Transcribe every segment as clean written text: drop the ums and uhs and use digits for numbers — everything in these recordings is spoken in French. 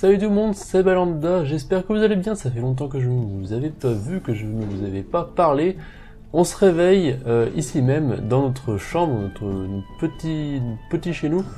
Salut tout le monde, c'est Balanda, j'espère que vous allez bien, ça fait longtemps que je ne vous avais pas vu, que je ne vous avais pas parlé. On se réveille ici même, dans notre chambre, notre petit chez nous,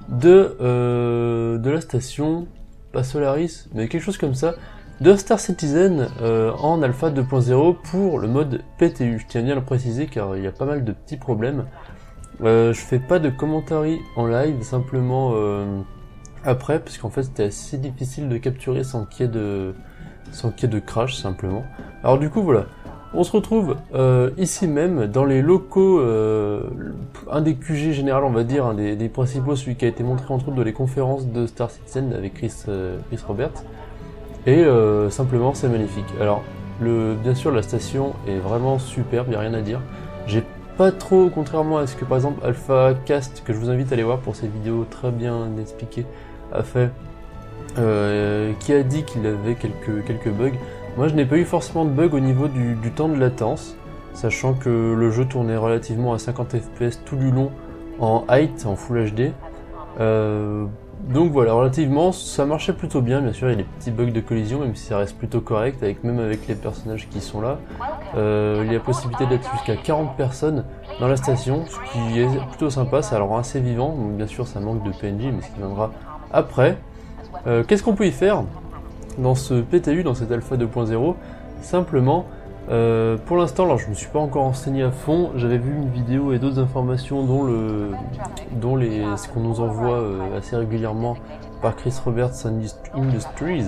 de la station, pas Solaris, mais quelque chose comme ça, de Star Citizen en Alpha 2.0 pour le mode PTU. Je tiens bien à le préciser car il y a pas mal de petits problèmes. Je fais pas de commentaires en live, simplement après, parce qu'en fait c'était assez difficile de capturer sans qu'il y ait de crash simplement. Alors du coup voilà, on se retrouve ici même dans les locaux, un des QG général on va dire, un des principaux, celui qui a été montré entre autres dans les conférences de Star Citizen avec Chris Roberts, et simplement c'est magnifique. Alors bien sûr la station est vraiment superbe, il n'y a rien à dire. J'ai pas trop, contrairement à ce que par exemple Alpha Cast, que je vous invite à aller voir pour ses vidéos très bien expliquées, a fait, qui a dit qu'il avait quelques bugs. Moi je n'ai pas eu forcément de bugs au niveau du temps de latence, sachant que le jeu tournait relativement à 50 fps tout du long en height, en Full HD. Donc voilà, relativement ça marchait plutôt bien. Bien sûr il y a des petits bugs de collision, même si ça reste plutôt correct, même avec les personnages qui sont là. Il y a la possibilité d'être jusqu'à 40 personnes dans la station, ce qui est plutôt sympa, ça rend assez vivant. Donc bien sûr ça manque de PNJ, mais ce qui viendra après. Qu'est-ce qu'on peut y faire dans ce PTU, dans cette Alpha 2.0? Simplement, pour l'instant, alors je me suis pas encore renseigné à fond, j'avais vu une vidéo et d'autres informations ce qu'on nous envoie assez régulièrement par Chris Roberts Industries,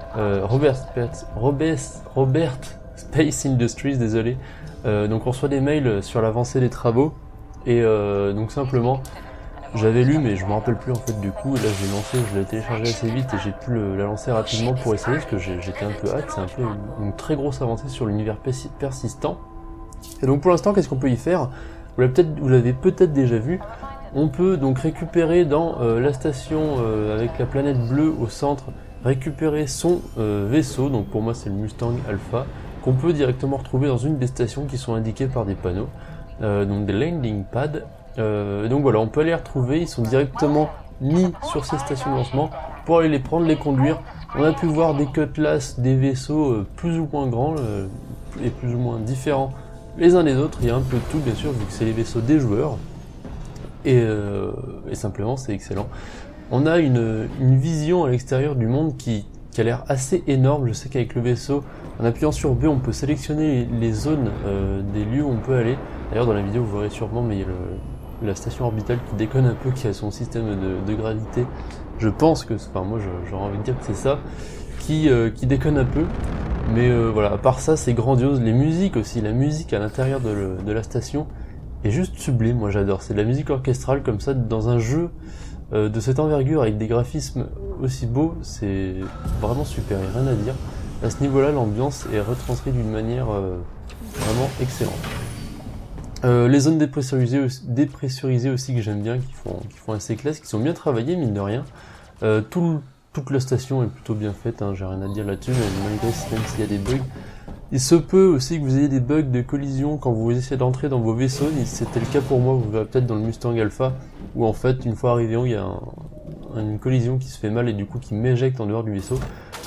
Robert Space Industries, désolé. Donc on reçoit des mails sur l'avancée des travaux, et donc simplement, j'avais lu mais je me rappelle plus en fait du coup, et là je l'ai téléchargé assez vite et j'ai pu la lancer rapidement pour essayer, parce que j'étais un peu hâte. C'est un peu une très grosse avancée sur l'univers persistant. Et donc pour l'instant, qu'est-ce qu'on peut y faire? Vous l'avez peut-être déjà vu, on peut donc récupérer dans la station avec la planète bleue au centre, récupérer son vaisseau, donc pour moi c'est le Mustang Alpha, qu'on peut directement retrouver dans une des stations qui sont indiquées par des panneaux, donc des landing pads. Donc voilà, on peut aller les retrouver, ils sont directement mis sur ces stations de lancement pour aller les prendre, les conduire. On a pu voir des cutlass, des vaisseaux plus ou moins grands et plus ou moins différents les uns des autres. Il y a un peu de tout bien sûr, vu que c'est les vaisseaux des joueurs, et simplement c'est excellent. On a une vision à l'extérieur du monde qui a l'air assez énorme. Je sais qu'avec le vaisseau, en appuyant sur B, on peut sélectionner les zones des lieux où on peut aller. D'ailleurs dans la vidéo vous verrez sûrement, mais il y a la station orbitale qui déconne un peu, qui a son système de gravité. Je pense que, enfin moi j'aurais envie de dire que c'est ça, qui déconne un peu. Mais voilà, à part ça c'est grandiose. Les musiques aussi, la musique à l'intérieur de la station est juste sublime, moi j'adore. C'est de la musique orchestrale comme ça, dans un jeu de cette envergure, avec des graphismes aussi beaux, c'est vraiment super, il n'y a rien à dire. À ce niveau-là, l'ambiance est retranscrite d'une manière vraiment excellente. Les zones dépressurisées aussi que j'aime bien, qui font assez classe, qui sont bien travaillées mine de rien. Toute la station est plutôt bien faite, hein, j'ai rien à dire là-dessus, même s'il y a des bugs. Il se peut aussi que vous ayez des bugs de collision quand vous essayez d'entrer dans vos vaisseaux. C'était le cas pour moi, vous verrez peut-être dans le Mustang Alpha, où en fait une fois arrivé, il y a une collision qui se fait mal et du coup qui m'éjecte en dehors du vaisseau.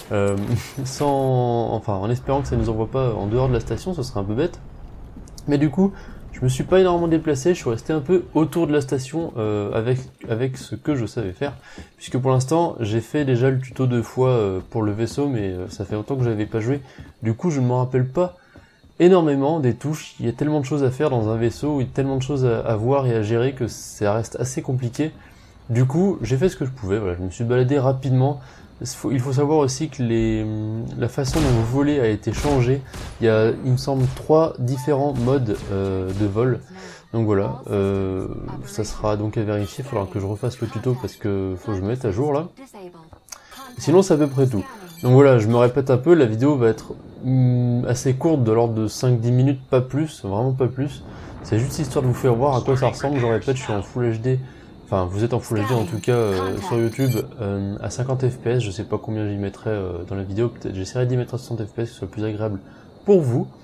En espérant que ça ne nous envoie pas en dehors de la station, ce serait un peu bête. Mais du coup, je me suis pas énormément déplacé, je suis resté un peu autour de la station avec ce que je savais faire, puisque pour l'instant j'ai fait déjà le tuto 2 fois pour le vaisseau, mais ça fait longtemps que j'avais pas joué, du coup je ne me rappelle pas énormément des touches. Il y a tellement de choses à faire dans un vaisseau, il y a tellement de choses à voir et à gérer que ça reste assez compliqué. Du coup j'ai fait ce que je pouvais, voilà, je me suis baladé rapidement. Il faut savoir aussi que la façon dont vous volez a été changée. Il y a, il me semble, 3 différents modes de vol. Donc voilà, ça sera donc à vérifier. Il faudra que je refasse le tuto parce que faut que je me mette à jour là. Sinon c'est à peu près tout. Donc voilà, je me répète un peu, la vidéo va être assez courte, de l'ordre de 5-10 minutes, pas plus, vraiment pas plus. C'est juste histoire de vous faire voir à quoi ça ressemble. Je répète, je suis en Full HD. Enfin, vous êtes en Full HD en tout cas sur YouTube à 50 fps, je sais pas combien j'y mettrai dans la vidéo, peut-être j'essaierai d'y mettre à 60 fps, que ce soit plus agréable pour vous.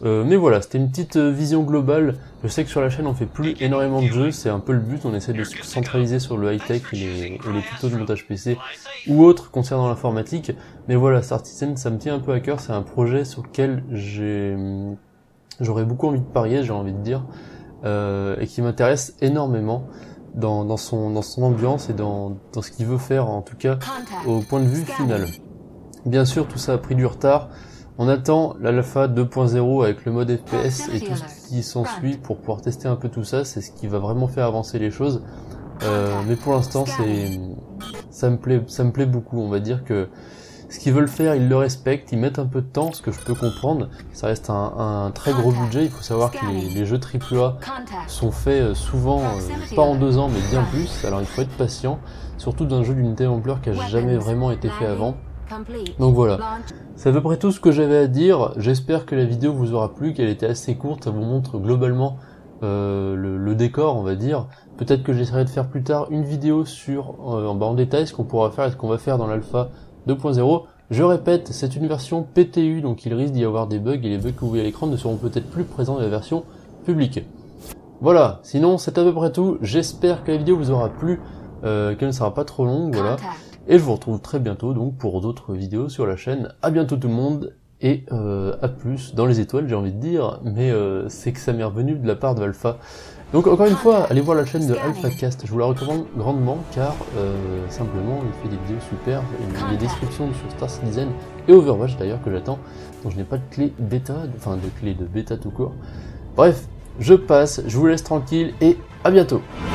Mais voilà, c'était une petite vision globale. Je sais que sur la chaîne on fait plus énormément de jeux, c'est un peu le but, on essaie de se centraliser sur le high-tech et les tutos de montage PC ou autres concernant l'informatique. Mais voilà, Star Citizen ça me tient un peu à cœur, c'est un projet sur lequel j'aurais beaucoup envie de parier, j'ai envie de dire, et qui m'intéresse énormément dans son ambiance et dans ce qu'il veut faire, en tout cas au point de vue final. Bien sûr, tout ça a pris du retard. On attend l'alpha 2.0 avec le mode FPS et tout ce qui s'ensuit pour pouvoir tester un peu tout ça. C'est ce qui va vraiment faire avancer les choses. Mais pour l'instant, ça me plaît beaucoup. On va dire que ce qu'ils veulent faire, ils le respectent, ils mettent un peu de temps, ce que je peux comprendre. Ça reste un très gros budget. Il faut savoir que les jeux AAA sont faits souvent, pas en 2 ans, mais bien plus. Alors il faut être patient, surtout d'un jeu d'une telle ampleur qui n'a jamais vraiment été fait avant. Donc voilà, c'est à peu près tout ce que j'avais à dire. J'espère que la vidéo vous aura plu, qu'elle était assez courte. Ça vous montre globalement le décor, on va dire. Peut-être que j'essaierai de faire plus tard une vidéo sur en détail ce qu'on pourra faire et ce qu'on va faire dans l'alpha 2.0. Je répète, c'est une version PTU, donc il risque d'y avoir des bugs, et les bugs que vous voyez à l'écran ne seront peut-être plus présents dans la version publique. Voilà, sinon c'est à peu près tout. J'espère que la vidéo vous aura plu, qu'elle ne sera pas trop longue, voilà. Et je vous retrouve très bientôt donc pour d'autres vidéos sur la chaîne. À bientôt tout le monde, et à plus dans les étoiles j'ai envie de dire, mais c'est que ça m'est revenu de la part de Alpha. Donc encore une fois, allez voir la chaîne de AlphaCast, je vous la recommande grandement car simplement il fait des vidéos super, il y a des descriptions sur Star Citizen et Overwatch d'ailleurs que j'attends, donc je n'ai pas de clé bêta, enfin de clé de bêta tout court. Bref, je passe, je vous laisse tranquille et à bientôt.